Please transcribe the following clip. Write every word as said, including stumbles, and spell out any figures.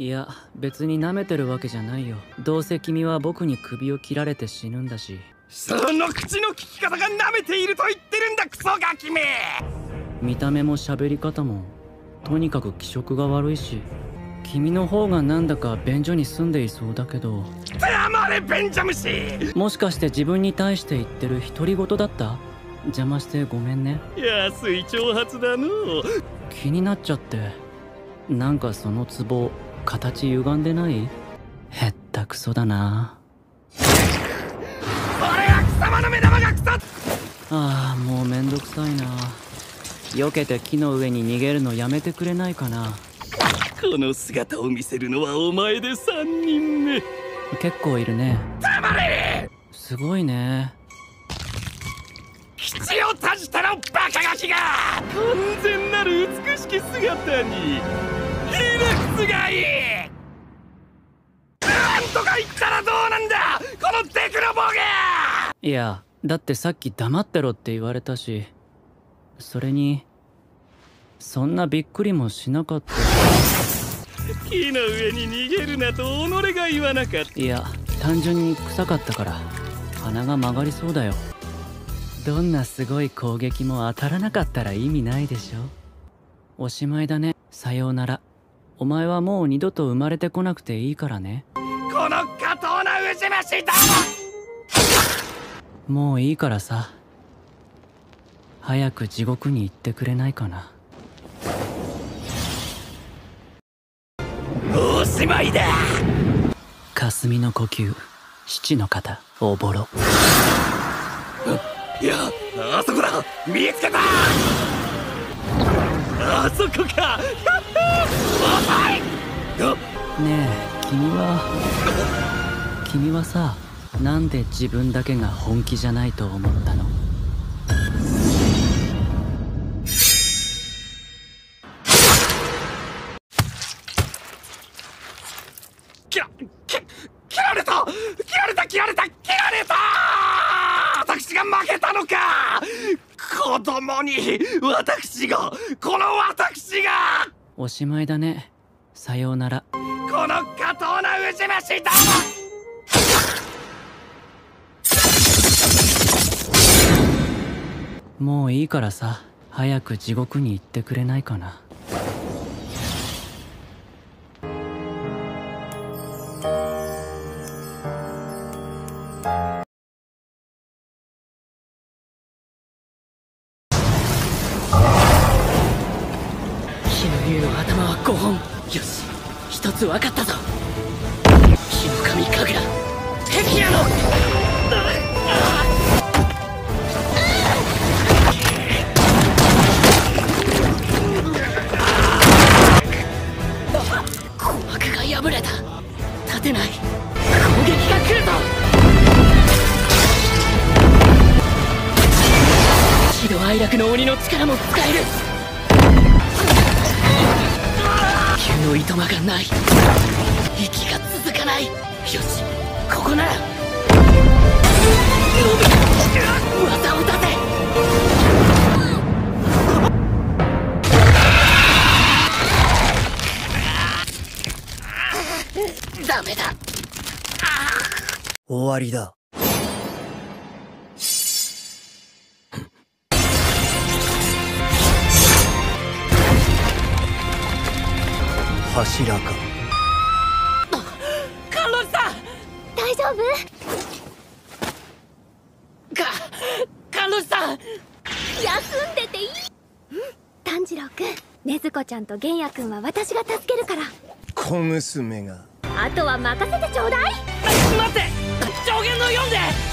いや、別に舐めてるわけじゃないよ。どうせ君は僕に首を切られて死ぬんだし。 その口の利き方が舐めていると言ってるんだ、クソガキめ。 見た目も喋り方もとにかく気色が悪いし、君の方がなんだか便所に住んでいそうだけど。 黙れ便所虫。 もしかして自分に対して言ってる独り言だった？邪魔してごめんね。 安い挑発だの。 気になっちゃって。なんかそのツボ形歪んでない？へったくそだな。 俺は貴様の目玉がクソ。 ああ、もうめんどくさいな。避けて木の上に逃げるのやめてくれないかな。 この姿を見せるのはお前でさんにんめ。 結構いるね。 黙れ。 すごいね。 必要たじてのバカガキが完全なる美しき姿にひれくつがいい。なんとか言ったらどうなんだ、このデクノボーが。 いや、だってさっき黙ってろって言われたし、それにそんなびっくりもしなかった。 木の上に逃げるなと己が言わなかった。 いや、単純に臭かったから。鼻が曲がりそうだよ。どんなすごい攻撃も当たらなかったら意味ないでしょ。おしまいだね。さようなら。お前はもう二度と生まれてこなくていいからね。 この下等なウジ虫だ。 もういいからさ、早く地獄に行ってくれないかな。 おしまいだ。 霞の呼吸、七の型、おぼろ。 いや、あそこだ。見つけた。あそこか。遅い。 ねえ、君は君はさ、なんで自分だけが本気じゃないと思ったの？ きら、き、切られた切られた切られた切られた。私が負けたのか。子供に私が、この私が。 おしまいだね。さようなら。 この下等なウジ虫だ。 もういいからさ、早く地獄に行ってくれないかな。火の竜の頭はごほん。よし、一つ分かったぞ。火の神神楽、敵やの。鼓膜が破れた。立てない。攻撃が来るぞ。喜怒哀楽の鬼の力も使える。急のいとまがない。息が続かない。よし、ここなら。技を出せ。ダメだ。 終わりだ。柱か。 カンロスさん、 大丈夫？ か、カンロスさん。 休んでていい？炭治郎くん、禰豆子ちゃんと玄也くんは私が助けるから。 小娘が。 あとは任せてちょうだい。 待って、上限のよんで。